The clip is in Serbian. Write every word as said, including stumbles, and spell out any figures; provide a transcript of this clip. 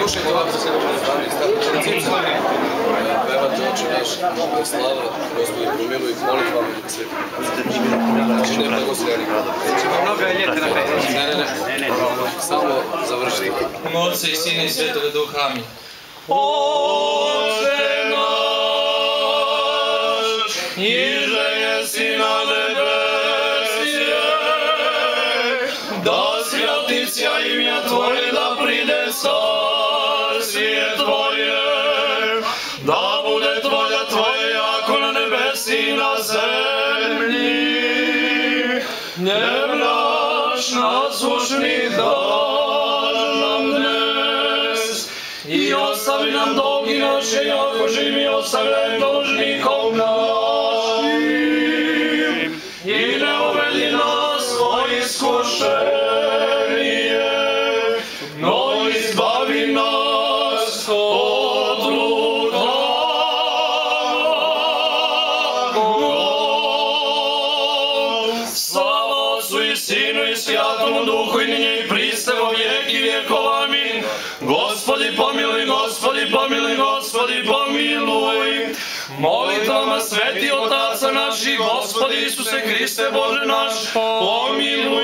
Slušajte ovako se stani, stani, cica. Pevate oči naš, slava, Gospodi pomiluj, molitvama i sveti. Znači ne blagosljeni. Mnogo je ljeta na pedeći. Ne, ne, ne. Samo završite. Otca i Sina i Svetoga Duha, amin. Oče naš, iže jesi na nebesje, da svjatica imja Tvoje, da pride carstje Tvoje, da bude Tvoja Tvoje jako na nebesi i na zemlji. Dnevn naš naslušni daš nam dnes i ostavi nam dolgi naše, jako živi ostavljaj dužnikom našim i ne uvedi nas u iskušenje, no izbavi nas od zlog. Slava Otcu i Sinu i Svjatomu Duhu i ninje i priste vo vijeki vjekova, amin. Gospodi pomiluj, Gospodi pomiluj, Gospodi pomiluj. Molitvama sveti otaca naših, Gospodi Isuse Hriste Bože naš, pomiluj